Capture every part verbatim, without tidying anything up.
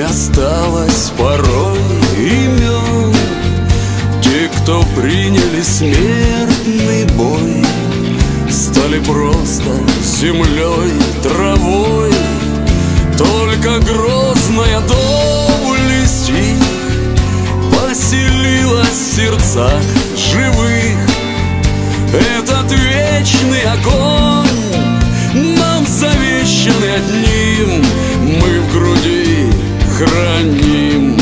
Не осталось порой имен. Те, кто приняли смертный бой, стали просто землей, травой. Только грозная доблесть их поселилась в сердцах живых. Этот вечный огонь нам завещанный одним, мы в груди храним.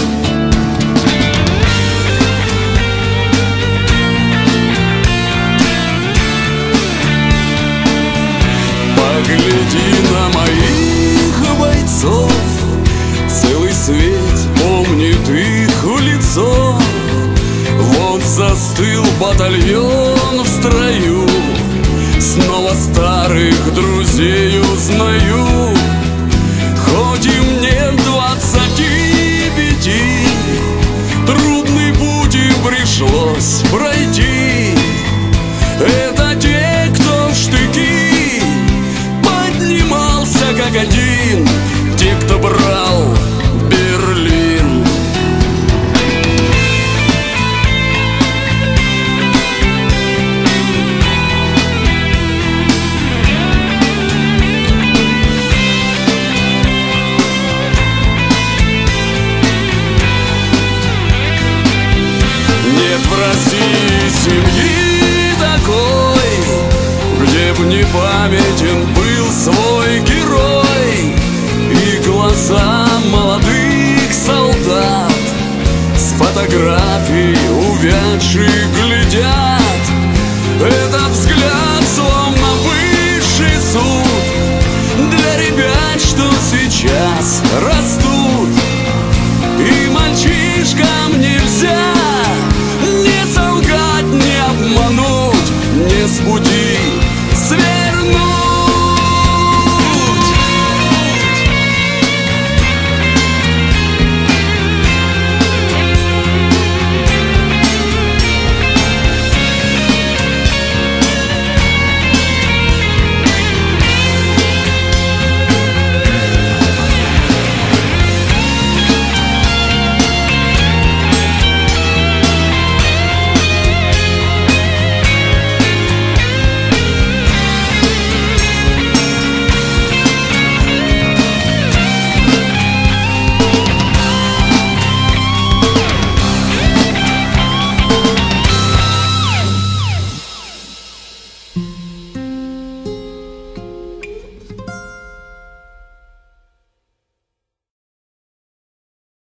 Погляди на моих бойцов, целый свет помнит их в лицо. Вот застыл батальон в строю, снова старых друзей узнаю. Хоть им нет двадцати пяти, трудный путь им пришлось пройти. Это те, кто в штыки поднимался как один, те, кто брал Берлин. Нет в России семьи такой, где б не памятен был свой герой. И глаза молодых солдат с фотографий увядших глядят. Этот взгляд словно высший суд для ребят, что сейчас